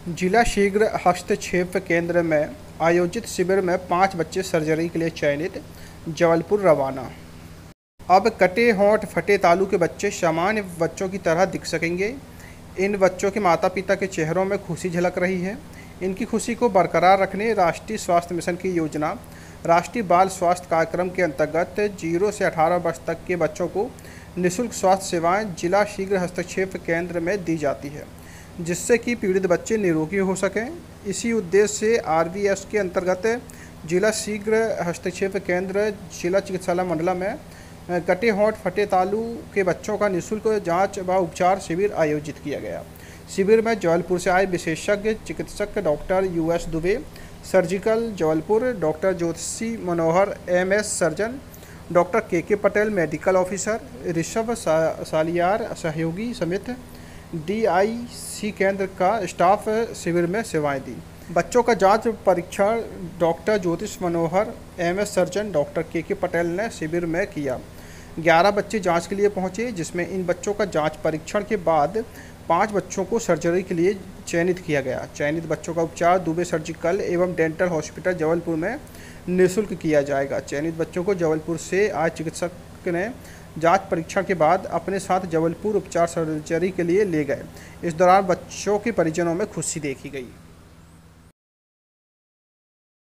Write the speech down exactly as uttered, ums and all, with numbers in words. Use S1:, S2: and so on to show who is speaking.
S1: जिला शीघ्र हस्तक्षेप केंद्र में आयोजित शिविर में पाँच बच्चे सर्जरी के लिए चयनित, जबलपुर रवाना। अब कटे होंठ फटे तालू के बच्चे सामान्य बच्चों की तरह दिख सकेंगे। इन बच्चों के माता पिता के चेहरों में खुशी झलक रही है। इनकी खुशी को बरकरार रखने राष्ट्रीय स्वास्थ्य मिशन की योजना राष्ट्रीय बाल स्वास्थ्य कार्यक्रम के अंतर्गत जीरो से अठारह वर्ष तक के बच्चों को निःशुल्क स्वास्थ्य सेवाएं जिला शीघ्र हस्तक्षेप केंद्र में दी जाती है, जिससे कि पीड़ित बच्चे निरोगी हो सकें। इसी उद्देश्य से आर बी एस के अंतर्गत जिला शीघ्र हस्तक्षेप केंद्र जिला चिकित्सालय मंडला में कटे होंठ फटे तालू के बच्चों का निःशुल्क जांच व उपचार शिविर आयोजित किया गया। शिविर में जबलपुर से आए विशेषज्ञ चिकित्सक doctor U S Dubey, surgical Jabalpur, doctor Jyotishi Manohar, M S surgeon, doctor K K Patel medical officer, Rishabh सा, सालियार सहयोगी समेत डी आई सी केंद्र का स्टाफ शिविर में सेवाएं दी। बच्चों का जांच परीक्षण doctor Jyotish Manohar, M S surgeon, doctor K K Patel ने शिविर में किया। ग्यारह बच्चे जांच के लिए पहुंचे, जिसमें इन बच्चों का जांच परीक्षण के बाद पाँच बच्चों को सर्जरी के लिए चयनित किया गया। चयनित बच्चों का उपचार दुबे सर्जिकल एवं डेंटल हॉस्पिटल जबलपुर में निःशुल्क किया जाएगा। चयनित बच्चों को जबलपुर से आए चिकित्सक ने जांच परीक्षण के बाद अपने साथ जबलपुर उपचार सर्जरी के लिए ले गए। इस दौरान बच्चों के परिजनों में खुशी देखी गई।